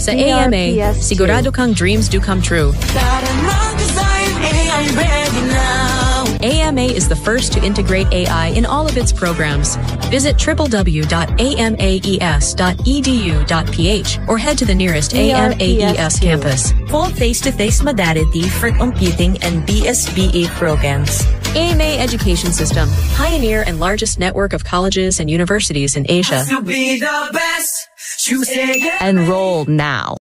Sa AMA, DRPS sigurado kang dreams do come true. AMA is the first to integrate AI in all of its programs. Visit www.amaes.edu.ph or head to the nearest AMAES campus. Full face-to-face modality for computing and BSBA programs. AMA Education System, pioneer and largest network of colleges and universities in Asia. Enroll now.